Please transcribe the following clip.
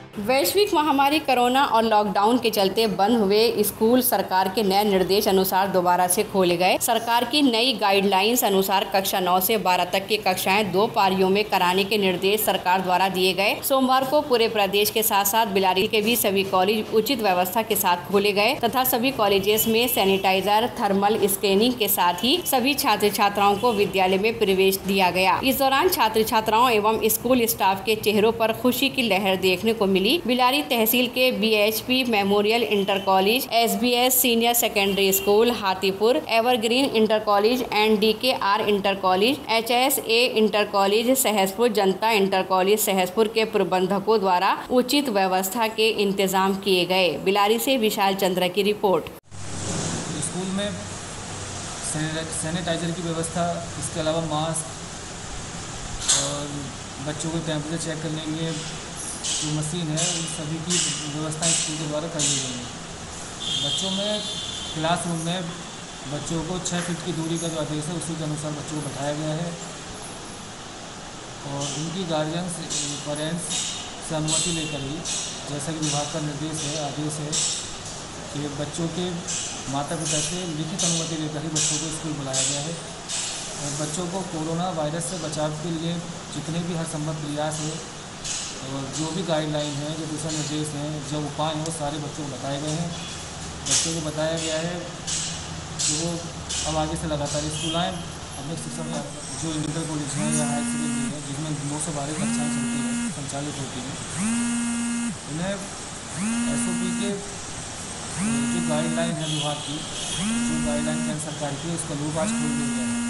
वैश्विक महामारी कोरोना और लॉकडाउन के चलते बंद हुए स्कूल सरकार के नए निर्देश अनुसार दोबारा से खोले गए। सरकार की नई गाइडलाइंस अनुसार कक्षा 9 से 12 तक की कक्षाएं 2 पारियों में कराने के निर्देश सरकार द्वारा दिए गए। सोमवार को पूरे प्रदेश के साथ साथ बिलारी के भी सभी कॉलेज उचित व्यवस्था के साथ खोले गए तथा सभी कॉलेजेस में सैनिटाइजर, थर्मल स्कैनिंग के साथ ही सभी छात्र छात्राओं को विद्यालय में प्रवेश दिया गया। इस दौरान छात्र छात्राओं एवं स्कूल स्टाफ के चेहरों पर खुशी की लहर देखने को मिली। बिलारी तहसील के BHP memorial inter college, SBS senior secondary school Hathipur, evergreen inter college and DKR inter college, HSA inter college Sahaspur, Janata inter college Sahaspur के प्रबंधकों द्वारा उचित व्यवस्था के इंतजाम किए गए। बिलारी से विशाल चंद्र की रिपोर्ट। स्कूल में सैनिटाइजर की व्यवस्था, इसके अलावा मास्क और बच्चों को टेम्परेचर चेक करने के लिए जो मशीन है, उन सभी की व्यवस्था स्कूल के द्वारा कर दी गई है। बच्चों में क्लासरूम में बच्चों को 6 फीट की दूरी का जो आदेश है, उसी के अनुसार बच्चों को बैठाया गया है और उनकी गार्जियंस पेरेंट्स से अनुमति लेकर ही, जैसा कि विभाग का निर्देश है, आदेश है कि बच्चों के माता पिता से लिखित अनुमति लेकर ही बच्चों को स्कूल बुलाया गया है और बच्चों को कोरोना वायरस से बचाव के लिए जितने भी हर संभव प्रयास है और जो भी गाइडलाइन है, जो दिशा निर्देश हैं, जो उपाय हैं, वो सारे बच्चों को बताए गए हैं। बच्चों को बताया गया है कि वो अब आगे से लगातार स्कूल आएँ। अपने शिक्षण का जो इंटर कॉलेज है या हायर सेकेंडरी है, जिसमें 9 से 12 कक्षाएँ चलती हैं, संचालित होती हैं, उन्हें एसओपी के जो गाइडलाइन है विभाग की, जो गाइडलाइन केंद्र सरकार की, उसका लोग आज खोल दिया गया है।